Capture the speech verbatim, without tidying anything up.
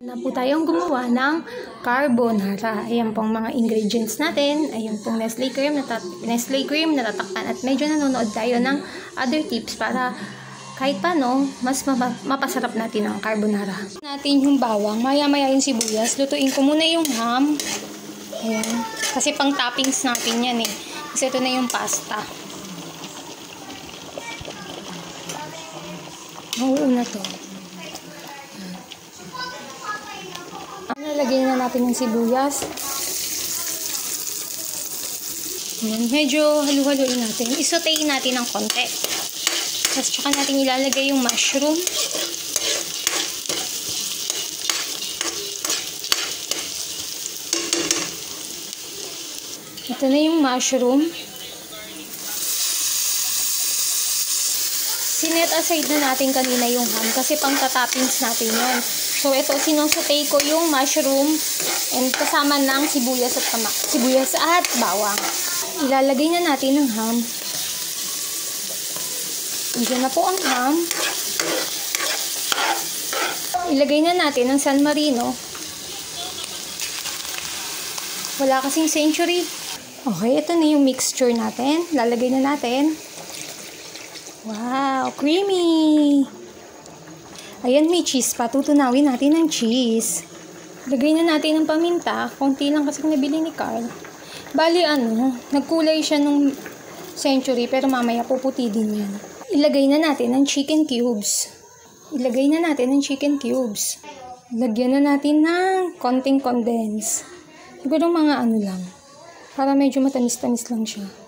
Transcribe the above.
Na po tayong gumawa ng carbonara. Ayan pong mga ingredients natin. Ayan pong Nestle cream, Nestle cream na tatakpan. At medyo nanonood tayo ng other tips para kahit paano, mas mapasarap natin ang carbonara. Natin yung bawang, maya-maya yung sibuyas. Lutuin ko muna yung ham. Ayan. Kasi pang toppings natin yan eh. Kasi ito na yung pasta. Mauuna to. Nalagyan na natin ng sibuyas. Ayan, medyo halu-haluin natin. Isotein natin ng konti. Tapos tsaka natin ilalagay yung mushroom. Ito na yung mushroom. Sinet aside na natin kanina yung ham kasi pang tatoppings natin yun. So, ito, sinosotay ko yung mushroom and kasama ng sibuyas at kama, sibuyas at bawang. Ilalagay na natin ng ham. Diyan na po ang ham. Ilagay na natin ang San Marino. Wala kasing century. Okay, ito na yung mixture natin. Lalagay na natin. Wow, creamy! Ayan, may cheese pa. Tutunawin natin ng cheese. Lagay na natin ng paminta. Konti lang kasi nabili ni Carl. Bali, ano, nagkulay siya nung century, pero mamaya puputi din yan. Ilagay na natin ng chicken cubes. Ilagay na natin ng chicken cubes. Lagyan na natin ng konting condense. Siguro mga ano lang. Para medyo matamis-tamis lang siya.